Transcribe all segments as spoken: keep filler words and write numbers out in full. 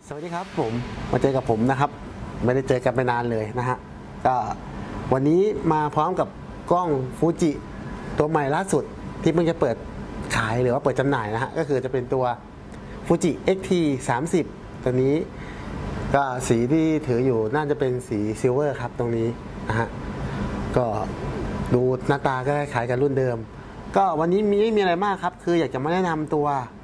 สวัสดีครับผมมาเจอกับผมนะครับไม่ได้เจอกันไปนานเลยนะฮะก็วันนี้มาพร้อมกับกล้องฟูจิตัวใหม่ล่าสุดที่เพิ่งจะเปิดขายหรือว่าเปิดจำหน่ายนะฮะก็คือจะเป็นตัวฟูจิ เอ็กซ์ ที สามสิบ ตัวนี้ก็สีที่ถืออยู่น่าจะเป็นสีซิลเวอร์ครับตรงนี้นะฮะก็ดูหน้าตาก็คล้ายกับรุ่นเดิมก็วันนี้มีไม่มีอะไรมากครับคืออยากจะมาแนะนำตัว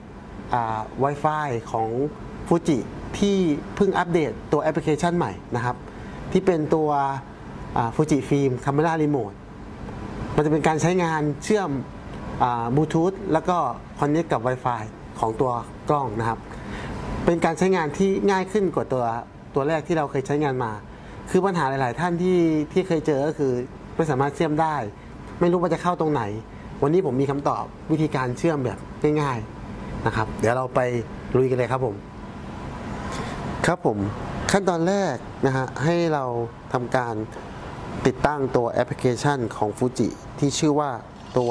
Wi-Fi ของฟูจิที่เพิ่งอัปเดตตัวแอปพลิเคชันใหม่นะครับที่เป็นตัวฟูจิฟิล์มคาเมรารีโมทมันจะเป็นการใช้งานเชื่อมบลูทูธแล้วก็คอนเนคกับ Wi-Fi ของตัวกล้องนะครับเป็นการใช้งานที่ง่ายขึ้นกว่าตัวตัวแรกที่เราเคยใช้งานมาคือปัญหาหลายๆท่านที่ที่เคยเจอก็คือไม่สามารถเชื่อมได้ไม่รู้ว่าจะเข้าตรงไหนวันนี้ผมมีคำตอบวิธีการเชื่อมแบบง่ายๆนะครับเดี๋ยวเราไปลุยกันเลยครับผมครับผมขั้นตอนแรกนะฮะให้เราทำการติดตั้งตัวแอปพลิเคชันของฟูจิที่ชื่อว่าตัว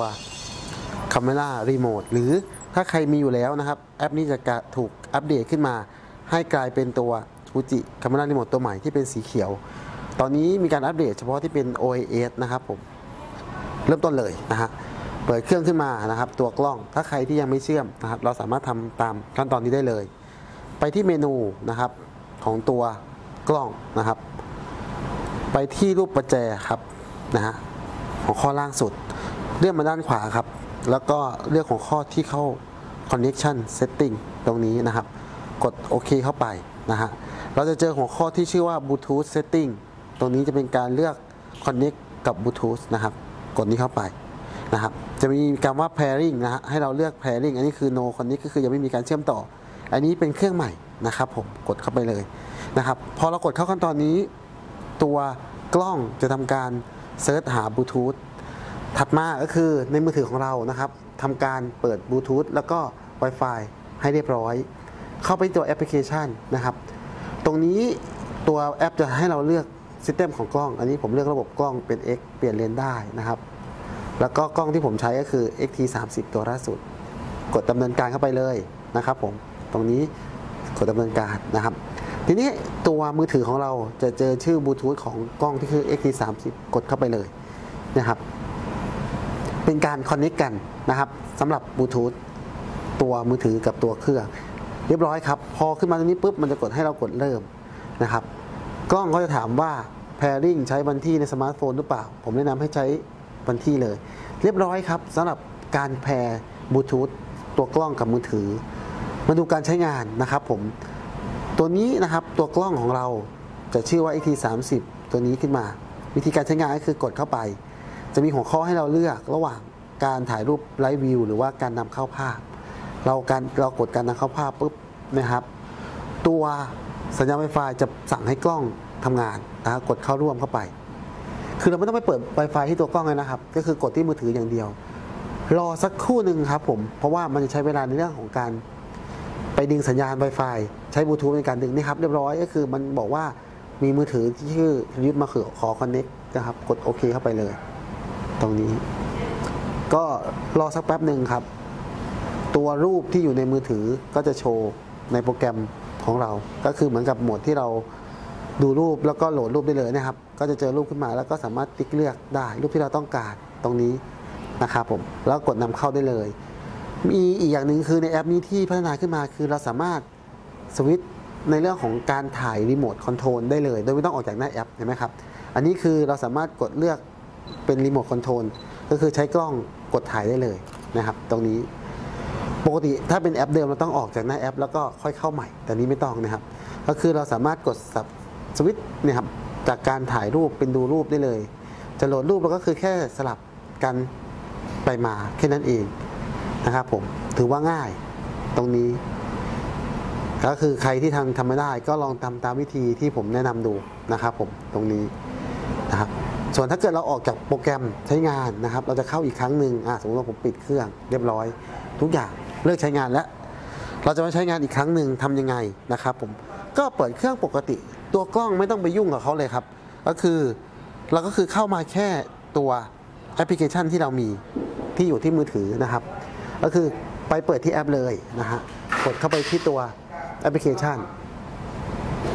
Camera Remote หรือถ้าใครมีอยู่แล้วนะครับแอปนี้จะถูกอัปเดตขึ้นมาให้กลายเป็นตัว Fuji Camera Remote ตัวใหม่ที่เป็นสีเขียวตอนนี้มีการอัปเดตเฉพาะที่เป็น โอ เอ เอส นะครับผมเริ่มต้นเลยนะฮะเปิดเครื่องขึ้นมานะครับตัวกล้องถ้าใครที่ยังไม่เชื่อมนะครับเราสามารถทำตามขั้นตอนนี้ได้เลยไปที่เมนูนะครับของตัวกล้องนะครับไปที่รูปประแจครับนะฮะของข้อล่างสุดเลื่อนมาด้านขวาครับแล้วก็เลือกของข้อที่เข้า connection setting ตรงนี้นะครับกดโอเคเข้าไปนะฮะเราจะเจอหัวข้อที่ชื่อว่า Bluetooth setting ตรงนี้จะเป็นการเลือก connect กับ Bluetooth นะครับกดนี้เข้าไปนะครับจะมีคำว่า pairing นะฮะให้เราเลือก pairing อันนี้คือ no connect ก็คือยังไม่มีการเชื่อมต่ออันนี้เป็นเครื่องใหม่นะครับผมกดเข้าไปเลยนะครับพอเรากดเข้าขั้นตอนนี้ตัวกล้องจะทำการเซิร์ชหาบลูทูธถัดมาก็คือในมือถือของเรานะครับทำการเปิดบลูทูธแล้วก็ Wi-Fi ให้เรียบร้อยเข้าไปตัวแอปพลิเคชันนะครับตรงนี้ตัวแอปจะให้เราเลือกซิสเต็มของกล้องอันนี้ผมเลือกระบบกล้องเป็น X เปลี่ยนเลนได้นะครับแล้วก็กล้องที่ผมใช้ก็คือ เอ็กซ์ ที สามสิบ ตัวล่าสุดกดดำเนินการเข้าไปเลยนะครับผมตรงนี้กดดำเนินการนะครับทีนี้ตัวมือถือของเราจะเจอชื่อบลูทูธของกล้องที่คือ เอ็กซ์ ที สามสิบ กดเข้าไปเลยนะครับเป็นการคอนเนคกันนะครับสำหรับบลูทูธตัวมือถือกับตัวเครื่องเรียบร้อยครับพอขึ้นมาตรงนี้ปุ๊บมันจะกดให้เรากดเริ่มนะครับกล้องก็จะถามว่า pairing ใช้วันที่ในสมาร์ทโฟนหรือเปล่าผมแนะนำให้ใช้วันที่เลยเรียบร้อยครับสำหรับการแพร์บลูทูธตัวกล้องกับมือถือมาดูการใช้งานนะครับผมตัวนี้นะครับตัวกล้องของเราจะชื่อว่า เอ็กซ์ ที สามสิบ ตัวนี้ขึ้นมาวิธีการใช้งานก็คือกดเข้าไปจะมีหัวข้อให้เราเลือกระหว่างการถ่ายรูปไลฟ์วิวหรือว่าการนำเข้าภาพเราการเรากดการนำเข้าภาพปุ๊บนะครับตัวสัญญาณ Wi-Fi จะสั่งให้กล้องทำงานนะกดเข้าร่วมเข้าไปคือเราไม่ต้องไปเปิด Wi-Fi ที่ตัวกล้องเลยนะครับก็คือกดที่มือถืออย่างเดียวรอสักครู่หนึ่งครับผมเพราะว่ามันจะใช้เวลาในเรื่องของการไปดึงสัญญาณ Wi-Fi ใช้บลูทูธในการดึงนี่ครับเรียบร้อยก็คือมันบอกว่ามีมือถือที่ชื่อยึดมาคือขอ Connect นะครับกดโอเคเข้าไปเลยตรงนี้ก็รอสักแป๊บหนึ่งครับตัวรูปที่อยู่ในมือถือก็จะโชว์ในโปรแกรมของเราก็คือเหมือนกับโหมดที่เราดูรูปแล้วก็โหลดรูปได้เลยนะครับก็จะเจอรูปขึ้นมาแล้วก็สามารถติ๊กเลือกได้รูปที่เราต้องการตรงนี้นะครับผมแล้วกดนำเข้าได้เลยมีอีกอย่างหนึ่งคือในแอปนี้ที่พัฒนาขึ้นมาคือเราสามารถสวิตช์ในเรื่องของการถ่ายรีโมทคอนโทรลได้เลยโดยไม่ต้องออกจากหน้าแอปเห็นไหมครับอันนี้คือเราสามารถกดเลือกเป็นรีโมทคอนโทรลก็คือใช้กล้องกดถ่ายได้เลยนะครับตรงนี้ปกติถ้าเป็นแอปเดิมเราต้องออกจากหน้าแอปแล้วก็ค่อยเข้าใหม่แต่นี้ไม่ต้องนะครับก็คือเราสามารถกดสับสวิตช์เนี่ยครับจากการถ่ายรูปเป็นดูรูปได้เลยจะโหลดรูปเราก็คือแค่สลับกันไปมาแค่นั้นเองนะครับผมถือว่าง่ายตรงนี้ก็คือใครที่ทำทำไม่ได้ก็ลองทำตามวิธีที่ผมแนะนำดูนะครับผมตรงนี้นะครับส่วนถ้าเกิดเราออกจากโปรแกรมใช้งานนะครับเราจะเข้าอีกครั้งหนึ่งอ่ะสมมติว่าผมปิดเครื่องเรียบร้อยทุกอย่างเลิกใช้งานแล้วเราจะมาใช้งานอีกครั้งหนึ่งทำยังไงนะครับผมก็เปิดเครื่องปกติตัวกล้องไม่ต้องไปยุ่งกับเขาเลยครับก็คือเราก็คือเข้ามาแค่ตัวแอปพลิเคชันที่เรามีที่อยู่ที่มือถือนะครับก็คือไปเปิดที่แอปเลยนะฮะกดเข้าไปที่ตัวแอปพลิเคชัน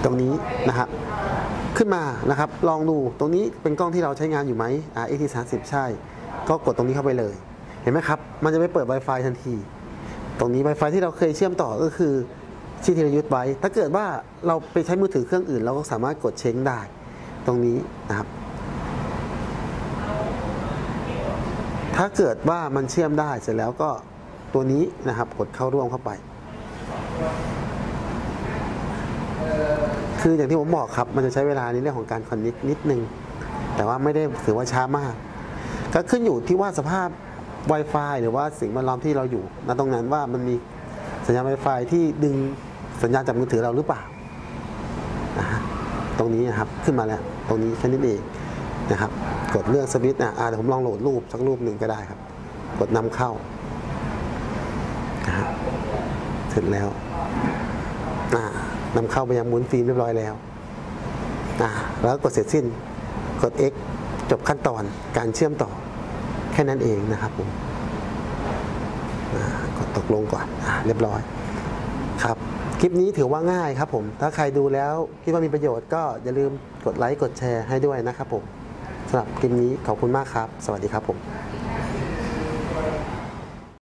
ตรงนี้นะครับขึ้นมานะครับลองดูตรงนี้เป็นกล้องที่เราใช้งานอยู่ไหมอ่า เอ็กซ์ ที สามสิบ ใช่ก็กดตรงนี้เข้าไปเลยเห็นไหมครับมันจะไปเปิด Wi-Fi ทันทีตรงนี้ Wi-Fi ที่เราเคยเชื่อมต่อก็คือที่ธีรยุทธ์ไว้ถ้าเกิดว่าเราไปใช้มือถือเครื่องอื่นเราก็สามารถกดเช็คได้ตรงนี้นะครับถ้าเกิดว่ามันเชื่อมได้เสร็จแล้วก็ตัวนี้นะครับกดเข้าร่วมเข้าไปคืออย่างที่ผมบอกครับมันจะใช้เวลาในเรื่องของการคอนเนคนิดนึงแต่ว่าไม่ได้ถือว่าช้ามากก็ขึ้นอยู่ที่ว่าสภาพ Wi-Fi หรือว่าสิ่งแวดล้อมที่เราอยู่ณตรงนั้นว่ามันมีสัญญาณ Wi-Fi ที่ดึงสัญญาณจากมือถือเราหรือเปล่านะฮะตรงนี้นะครับขึ้นมาแล้วตรงนี้แค่นี้เองนะครับกดเลือกสวิตช์นะอ่าเดี๋ยวผมลองโหลดรูปสักรูปหนึ่งก็ได้ครับกดนำเข้านะฮะเสร็จแล้วอ่านำเข้าไปยังหมุนฟิล์มเรียบร้อยแล้วอ่าแล้วกดเสร็จสิ้นกด X จบขั้นตอนการเชื่อมต่อแค่นั้นเองนะครับผมกดตกลงก่อนอ่าเรียบร้อยครับคลิปนี้ถือว่าง่ายครับผมถ้าใครดูแล้วคิดว่ามีประโยชน์ก็อย่าลืมกดไลค์กดแชร์ให้ด้วยนะครับผมสำหรับคลิปนี้ขอบคุณมากครับสวัสดีครับผม